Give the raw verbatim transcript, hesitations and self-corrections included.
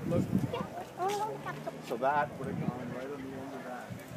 So that would have gone right on the end of that.